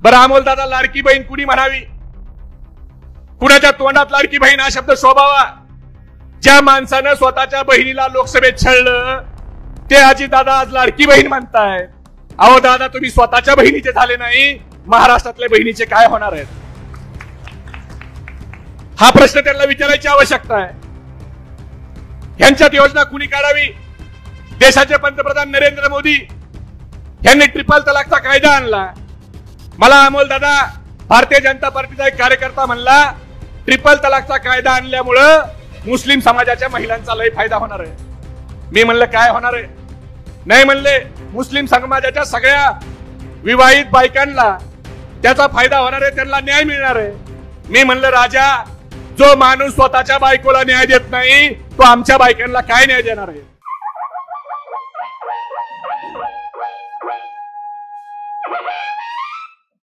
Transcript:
बरं अमोल दादा, लाडकी बहीण कुणी म्हणावी? कुणाच्या तोंडात लाडकी बहीण हा शब्द शोभावा? ज्या माणसानं स्वतःच्या बहिणीला लोकसभेत छळलं ते अजित दादा आज लाडकी बहीण म्हणताय. अहो दादा, तुम्ही स्वतःच्या बहिणीचे झाले नाही, महाराष्ट्रातल्या बहिणीचे काय होणार आहेत? हा प्रश्न त्यांना विचारायची आवश्यकता आहे. यांच्यात योजना कुणी काढावी? देशाचे पंतप्रधान नरेंद्र मोदी यांनी ट्रिपल तलाकचा कायदा आणला. मला अमोल दादा, भारतीय जनता पार्टीचा एक कार्यकर्ता म्हणला, ट्रिपल तलाकचा कायदा आणल्यामुळं मुस्लिम समाजाच्या महिलांचा लय फायदा होणार आहे. मी म्हणलं काय होणार आहे? नाही म्हणले, मुस्लिम समाजाच्या सगळ्या विवाहित बायकांना त्याचा फायदा होणार आहे, त्यांना न्याय मिळणार आहे. मी म्हणलं राजा, जो माणूस स्वतःच्या बायकोला न्याय देत नाही तो आमच्या बायकांना काय न्याय देणार आहे?